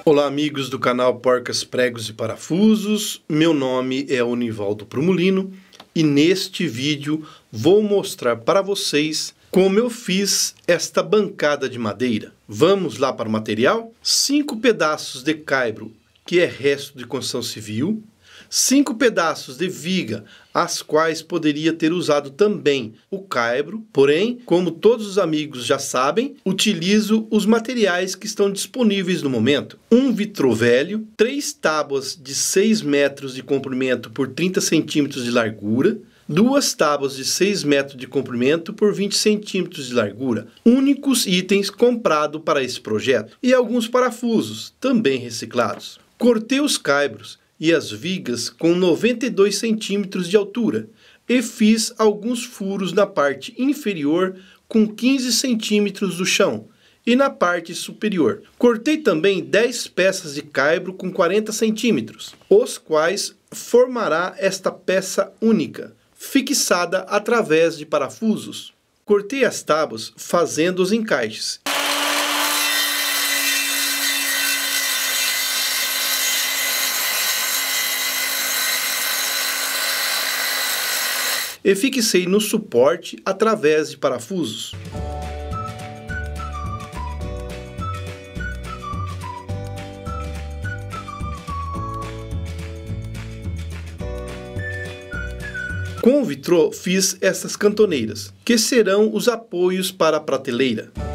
Olá amigos do canal Porcas, Pregos e Parafusos, meu nome é Onivaldo Prumulino e neste vídeo vou mostrar para vocês como eu fiz esta bancada de madeira. Vamos lá para o material? 5 pedaços de caibro, que é resto de construção civil, 5 pedaços de viga, as quais poderia ter usado também o caibro, porém, como todos os amigos já sabem, utilizo os materiais que estão disponíveis no momento. Um vitrovelho, 3 tábuas de 6 metros de comprimento por 30 centímetros de largura, 2 tábuas de 6 metros de comprimento por 20 centímetros de largura, únicos itens comprados para esse projeto, e alguns parafusos, também reciclados. Cortei os caibros e as vigas com 92 centímetros de altura e fiz alguns furos na parte inferior com 15 centímetros do chão e na parte superior. Cortei também 10 peças de caibro com 40 centímetros, os quais formará esta peça única, fixada através de parafusos. Cortei as tábuas fazendo os encaixes. E fixei no suporte através de parafusos. Com o vitrô fiz essas cantoneiras, que serão os apoios para a prateleira.